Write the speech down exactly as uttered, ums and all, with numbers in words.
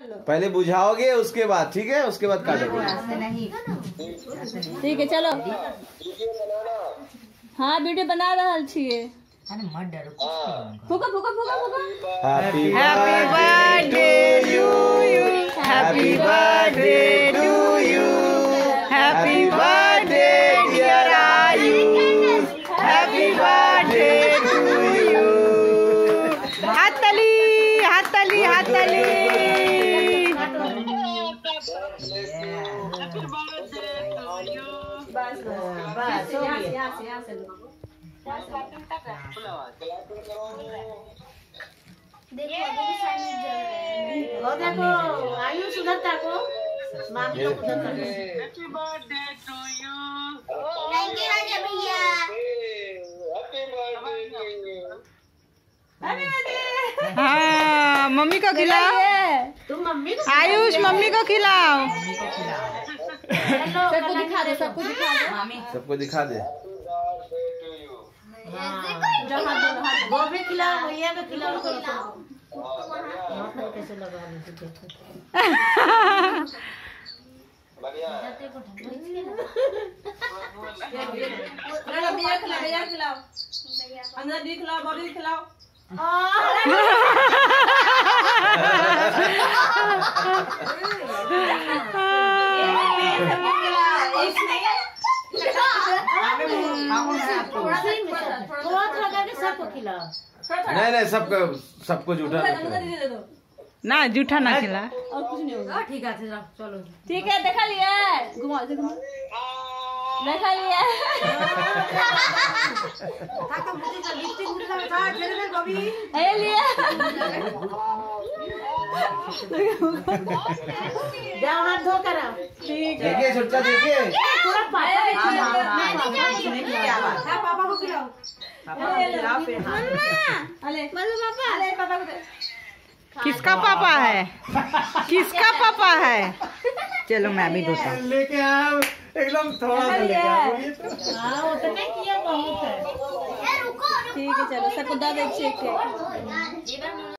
पहले बुझाओगे उसके बाद, ठीक है, उसके बाद काटोगे। ठीक है चलो। हाँ वीडियो बना रहा छिए। फूका फूका फूका फूका। Happy birthday to you, happy birthday to you, happy birthday dear Ayu, happy birthday to you. हाथ ताली, हाथ ताली, हाथ ताली। बस बस यहाँ से यहाँ से यहाँ से देखो देखो आयु सुधरता को मामी को सुधरता को। Happy birthday to you. Thank you Raja भैया। Happy birthday. हाँ मम्मी को खिलाओ। तुम मम्मी को आयुष मम्मी को खिलाओ। सबको दिखा दे, सबको दिखा दे मामी, सबको दिखा दे। वो भी खिलाओ, भैया को खिलाओ। कैसे लगा भैया खिलाओ, भैया खिलाओ, अंदर भी खिलाओ, बॉबी खिलाओ। नहीं नहीं सबको सबको जूठा ना, जूठा ना खिला। और कुछ नहीं होगा। ठीक है चलो, ठीक है देखा लिया, घुमा से घुमा देखा लिया। ये लिया जाओ हाथ धो कर। ठीक है देखिए छुटका, देखिए पापा को खिलाओ। पापा को दे। किसका पापा है, किसका पापा है? चलो मैं भी धोता हूँ। लेके आओ एकदम थोड़ा सा लेके आओ। हाँ उतने किया बहुत है। ठीक है चलो सबको दो एक